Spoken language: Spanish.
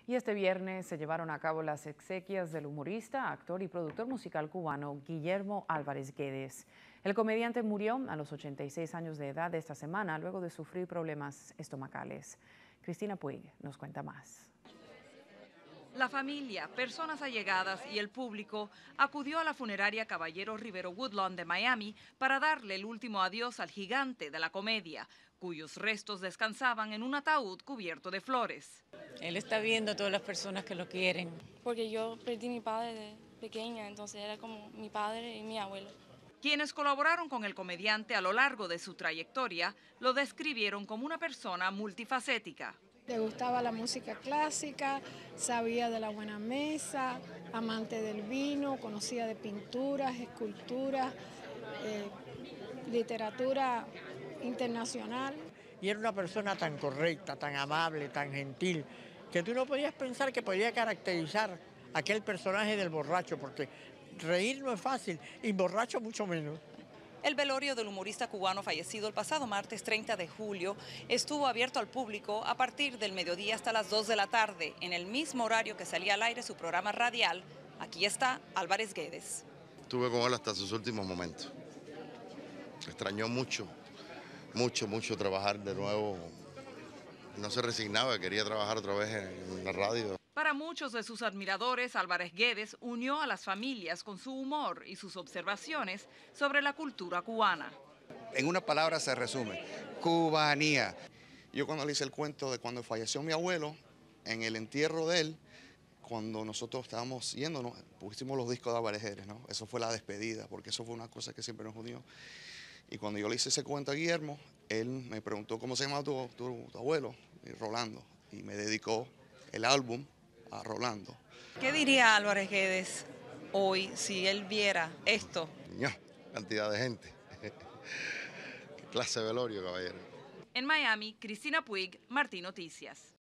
Y este viernes se llevaron a cabo las exequias del humorista, actor y productor musical cubano Guillermo Álvarez Guedes. El comediante murió a los 86 años de edad esta semana luego de sufrir problemas estomacales. Cristina Puig nos cuenta más. La familia, personas allegadas y el público acudió a la funeraria Caballero Rivero Woodlawn de Miami para darle el último adiós al gigante de la comedia, cuyos restos descansaban en un ataúd cubierto de flores. Él está viendo a todas las personas que lo quieren. Porque yo perdí a mi padre de pequeña, entonces era como mi padre y mi abuelo. Quienes colaboraron con el comediante a lo largo de su trayectoria lo describieron como una persona multifacética. Le gustaba la música clásica, sabía de la buena mesa, amante del vino, conocía de pinturas, esculturas, literatura internacional. Y era una persona tan correcta, tan amable, tan gentil, que tú no podías pensar que podía caracterizar aquel personaje del borracho, porque reír no es fácil, y borracho mucho menos. El velorio del humorista cubano fallecido el pasado martes 30 de julio estuvo abierto al público a partir del mediodía hasta las 2 de la tarde, en el mismo horario que salía al aire su programa radial. Aquí está Álvarez Guedes. Estuve con él hasta sus últimos momentos. Extrañó mucho trabajar de nuevo. No se resignaba, quería trabajar otra vez en la radio. Para muchos de sus admiradores, Álvarez Guedes unió a las familias con su humor y sus observaciones sobre la cultura cubana. En una palabra se resume: cubanía. Yo cuando le hice el cuento de cuando falleció mi abuelo, en el entierro de él, cuando nosotros estábamos yéndonos, pusimos los discos de Álvarez Guedes, ¿no? Eso fue la despedida, porque eso fue una cosa que siempre nos unió. Y cuando yo le hice ese cuento a Guillermo, él me preguntó cómo se llama tu abuelo, y Rolando, y me dedicó el álbum a Rolando. ¿Qué diría Álvarez Guedes hoy si él viera esto? Ya, cantidad de gente. Qué clase de velorio, caballero. En Miami, Cristina Puig, Martín Noticias.